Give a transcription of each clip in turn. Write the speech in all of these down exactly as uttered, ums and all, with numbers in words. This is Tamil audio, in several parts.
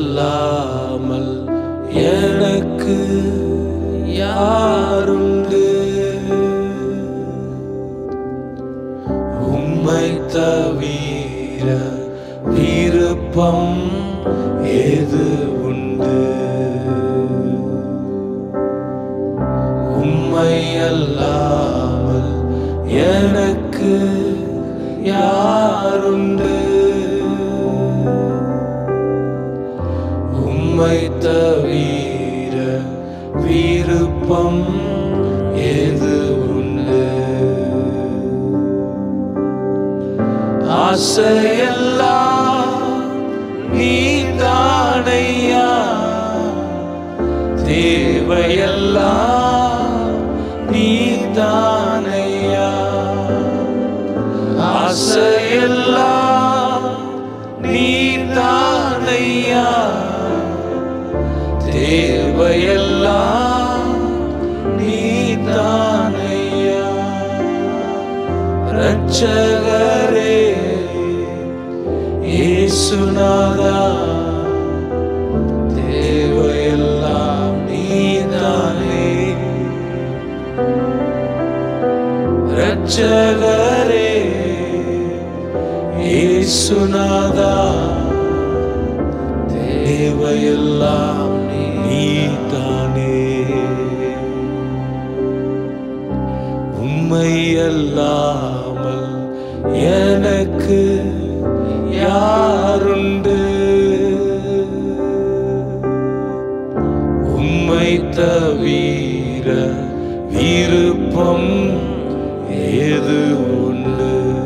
அல்லாமல் எனக்கு யாருண்டு? உம்மை தவிர விருப்பம் ஏது உண்டு? உம்மை அல்லாமல் எனக்கு யாருண்டு? உம்மை தவிர விருப்பம் ஏது உண்டு? ஆசையெல்லாம் நீதானையா, தேவையெல்லாம் நீதானையா. ஆசையெல்லாம் நீதானையா, தேவையெல்லாம் நீதானையா. இரட்சகரே இயேசுநாதா, தேவையெல்லாம் நீதானே. இரட்சகரே இயேசுநாதா, தேவையெல்லாம் நீதானே. உம்மை அல்லாமல் எனக்கு யாருண்டு? உம்மை தவிர விருப்பம் ஏது உண்டு?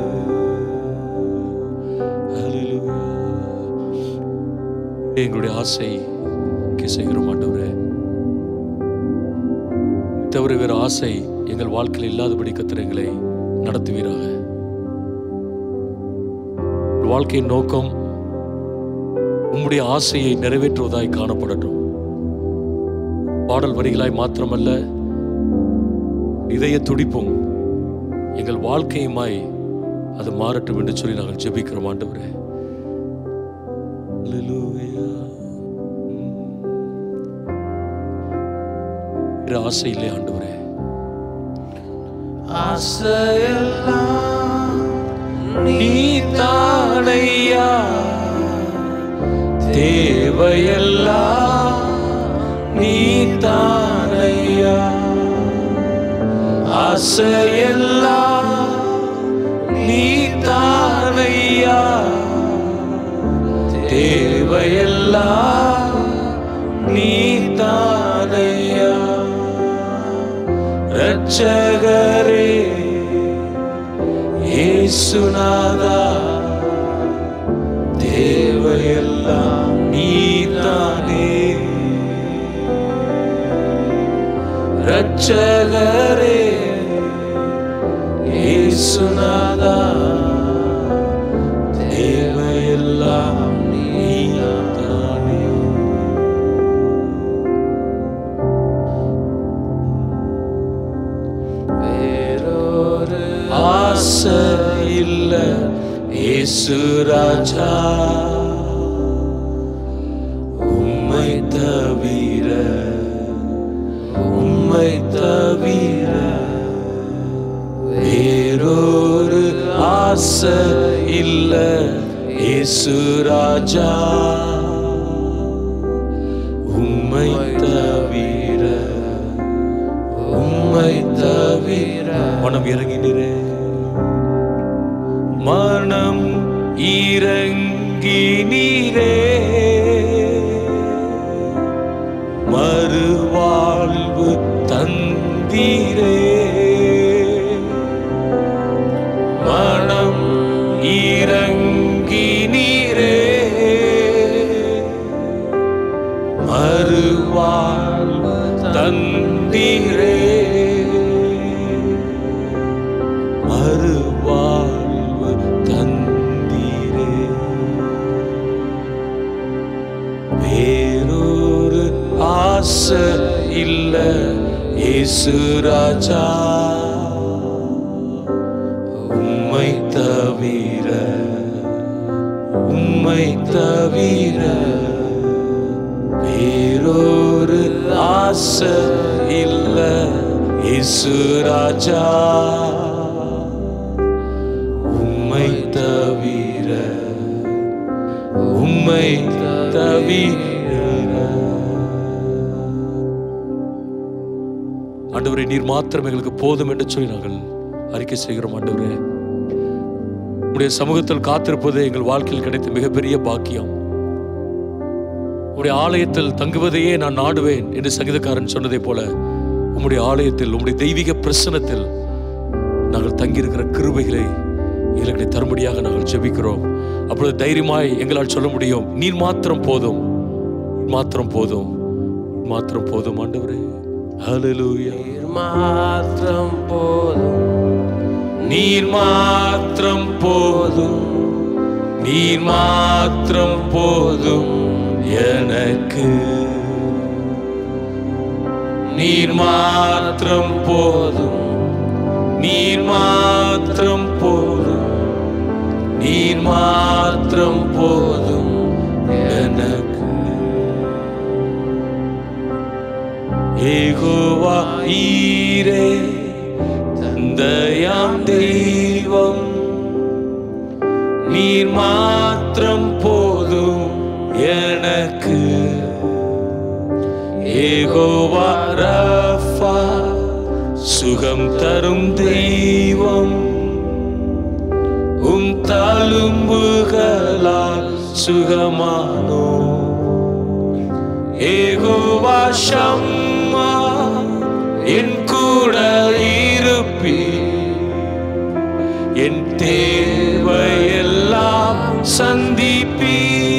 எங்களுடைய ஆசை செய்கிறோம் ஆண்டவரே. தவிர வேறு ஆசை எங்கள் வாழ்க்கையில் இல்லாதபடி கர்த்தர் எங்களை நடத்துவீராக. வாழ்க்கையின் நோக்கம் உம்முடைய ஆசையை நிறைவேற்றுவதாய் காணப்படட்டும். பாடல் வரிகளாய் மாத்திரமல்ல, இதய துடிப்பும் எங்கள் வாழ்க்கையுமாய் அது மாறட்டும் என்று சொல்லி நாங்கள் ஜெபிக்கிறோம் ஆண்டவரே. ஆசை இல்லை ஆண்டவரே. ஆசையெல்லாம் நீதானையா, தேவையெல்லாம் நீதானையா. ஆசையெல்லாம் நீதானையா, தேவையெல்லாம் நீதானையா. இரட்சகரே இயேசுநாதா, தேவையெல்லாம் நீதானே. இரட்சகரே இயேசுநாதா, தேவையெல்லாம் நீதானே. வேறொரு ஆசை இல்ல இயேசு ராஜா, உம்மை தவிர, உம்மை தவிர வேறொரு ஆசை இல்ல இயேசு ராஜா, உம்மை தவிர, உம்மை தவிர. மனம் இறங்கினரே, மனம் இறங்கினீரே, மறுவாழ்வு தந்தீரே. மனம் இறங்கினீரே, மறுவாழ்வு தந்தீரே. மறுவாழ்வு தந்தீரே. வேறொரு ஆசை இல்ல இயேசு ராஜா, உம்மை தவிர, உம்மை தவிர வேறொரு ஆசை இல்ல இயேசு ராஜா, உம்மை தவிர உம்மை தவிர. ஆண்டவரே, நீர் மாத்திரம் எங்களுக்கு போதும் என்று சொல்லி நாங்கள் அறிக்கை செய்கிறோம். ஆண்டவரே, உம்முடைய சமூகத்தில் காத்திருப்பது எங்கள் வாழ்க்கையில் கிடைத்த மிகப்பெரிய பாக்கியம். உம்முடைய ஆலயத்தில் தங்குவதையே நான் நாடுவேன் என்று சங்கீதக்காரன் சொன்னதை போல உம்முடைய ஆலயத்தில் உம்முடைய தெய்வீக பிரசன்னத்தில் நாங்கள் தங்கியிருக்கிற கிருபைகளை எங்களுக்கு தரும்படியாக நாங்கள் ஜெபிக்கிறோம். அப்பொழுது தைரியமாய் எங்களால் சொல்ல முடியும், நீர் மாத்திரம் போதும், மாத்திரம் போதும், மாத்திரம் போதும். ஆண்டவரே, ஹல்லேலூயா. நீர் மாத்திரம் போதும், நீர் மாத்திரம் போதும், நீர் மாத்திரம் போதும் எனக்கு. நீர் மாத்திரம் போதும், நீர் மாத்திரம் போதும், நீர் மாத்திரம் போதும் எனக்கு. யெகோவா ஈரே தந்தையாம் தெய்வம், நீர் மாத்திரம் போதும் எனக்கு. யெகோவா ரஃபா சுகம் தரும் தெய்வம், உம் தழும்புகளால் சுகமானோ. யெகோவா ஷம்மா என் கூட இருப்பி, என் தேவையெல்லாம் சந்திப்பி.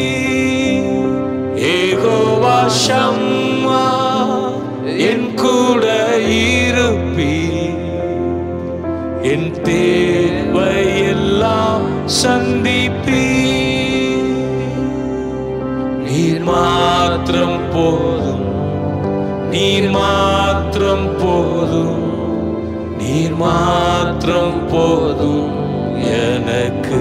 யெகோவா ஷம்மா என் கூட இருப்பி, என் தேவையெல்லாம் சந்திப்பி. நீர் மாத்திரம் போதும், நீர் மாத்திரம் போதும், நீர் மாத்திரம் போதும் எனக்கு.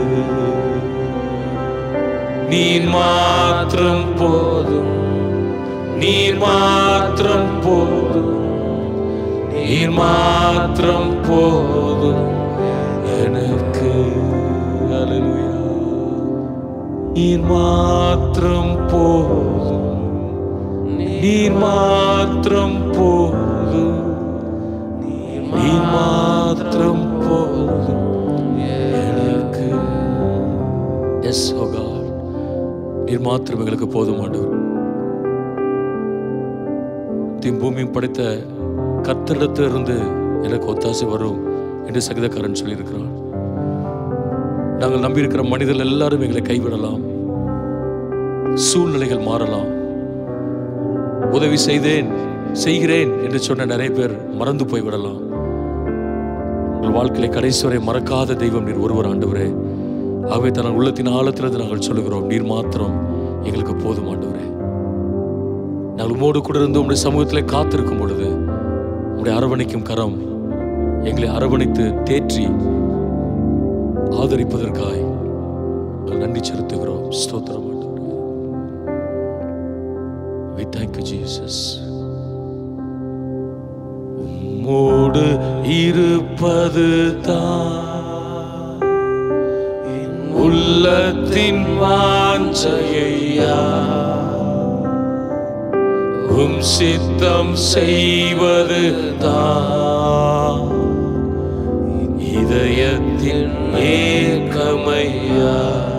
நீர் மாத்திரம் போதும், நீர் மாத்திரம் போதும், நீர் மாத்திரம் போதும் எனக்கு. ஹல்லேலூயா. நீர் மாத்திரம் போதும், நீர் மாத்திரம் போதும், நீர் மாத்திரம் போதும் எனக்கு. எஸ் ஓ காட், நீர் மாத்திரம் எங்களுக்கு போதும். ஆண்டவர், பூமியும் படைத்த கர்த்தரிடத்திலிருந்து எனக்கு ஒத்தாசை வரும் என்று சங்கீதக்காரன் சொல்லியிருக்கிறான். நாங்கள் நம்பியிருக்கிற மனிதர்கள் எல்லாரும் எங்களை கைவிடலாம், சூழ்நிலைகள் மாறலாம். உதவி செய்தேன் செய்கிறேன் என்று சொன்ன நிறைய பேர் மறந்து போய்விடலாம். உங்கள் வாழ்க்கையை கடைசி வரை மறக்காத தெய்வம் நீர் ஒருவர். ஆண்டவரே, ஆகவே தன் உள்ளத்தின் ஆழத்திலிருந்து நாங்கள் சொல்லுகிறோம், நீர் மாத்திரம் எங்களுக்கு போதும். ஆண்டவரே, நாங்கள் உம்மோடு கூட இருந்து உம்முடைய சமூகத்திலே காத்திருக்கும் பொழுது உம்முடைய அரவணைக்கும் கரம் எங்களை அரவணைத்து தேற்றி ஆதரிப்பதற்காய் நன்றி செலுத்துகிறோம். ஸ்தோத்திரம் ஆண்டவரே. We thank you, Jesus. உம்மோடு இருப்பது தான் என் உள்ளத்தின் வாஞ்சையா, உம் சித்தம் செய்வது தான் இதயத்தின் ஏக்கமையா.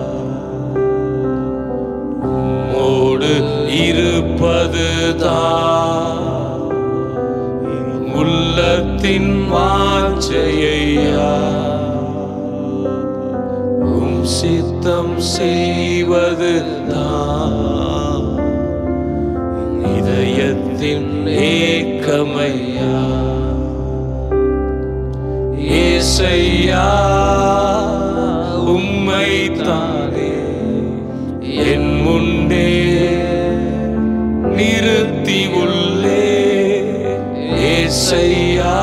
உம்மோடு இருப்பது தான் உள்ளத்தின் வாஞ்சையா, உம் சித்தம் செய்வது தான் இதயத்தின் ஏக்கமையா. ஏசையா, உம்மை தானே என் முன்னே நிறுத்தி உள்ளே. ஏசையா,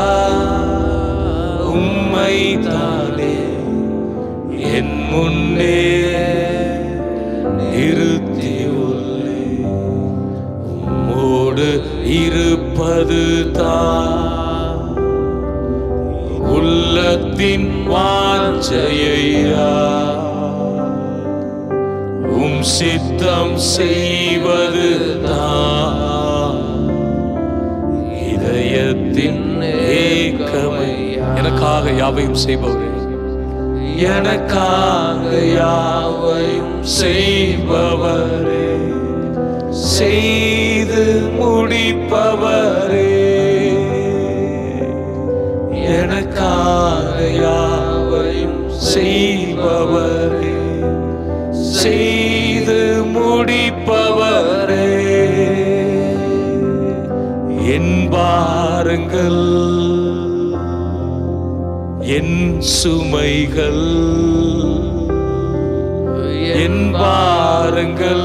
உம்மை தானே என் முன்னே நிறுத்தி உள்ளே. இருப்பது தான் உள்ளத்தின் வாஞ்சையா, உம் சித்தம் செய்வது தான் இதயத்தின் ஏக்கமையா. எனக்காக யாவையும் செய்பவரே, எனக்காக யாவையும் செய்பவரே, செய்து முடிப்பவரே, எனக்காக யாவையும் செய்பவரே, செய்து முடிப்பவரே. என் பாரங்கள் என் சுமைகள், என் பாரங்கள்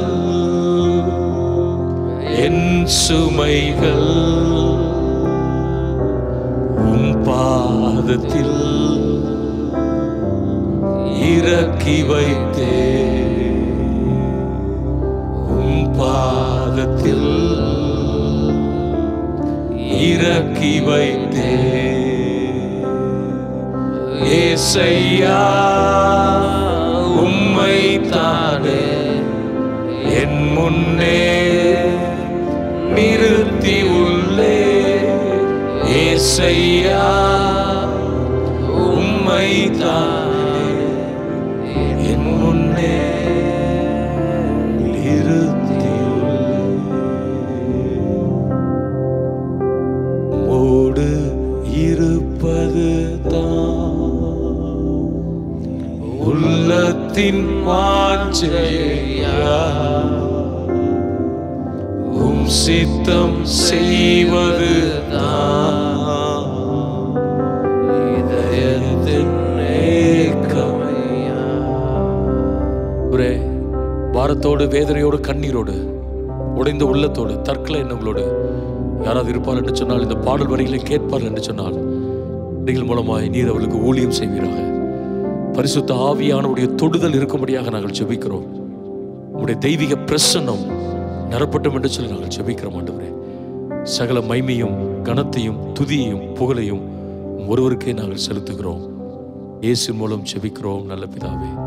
என் சுமைகள் உம் பாதத்தில் இறக்கி வைத்தே, உம் பாதத்தில் இறக்கி வைத்தே. ஏசையா உம்மை தானே என் முன்னே நிறுத்தி உள்ளே. ஏசையா உம்மை தானே என் முன்னே நிறுத்தி உள்ளே. ஓடு இருப்பது தான் உள்ளத்தின் வாஞ்சையா, உம் சித்தம் செய்வது தான் இதயத்தின் ஏக்கமையா. பாரத்தோடு, வேதனையோடு, கண்ணீரோடு, உடைந்த உள்ளத்தோடு, தற்கொலை எண்ணங்களோடு யாராவது இருப்பார் என்று சொன்னால், இந்த பாடல் வரிகளை கேட்பார் என்று சொன்னால், நீங்கள் மூலமாய் நீர் அவர்களுக்கு ஊழியம் செய்வீராக. பரிசுத்த ஆவியானவருடைய தொடுதல் இருக்கும்படியாக நாங்கள் ஜெபிக்கிறோம். உங்களுடைய தெய்வீக பிரசன்னம் நிரப்பட்டும் என்று சொல்லி நாங்கள் ஜெபிக்கிறோம் ஆண்டவரே. சகல மைமையும் கனத்தையும் துதியையும் புகழையும் ஒருவருக்கே நாங்கள் செலுத்துகிறோம். இயேசு மூலம் ஜெபிக்கிறோம் நல்ல பிதாவே.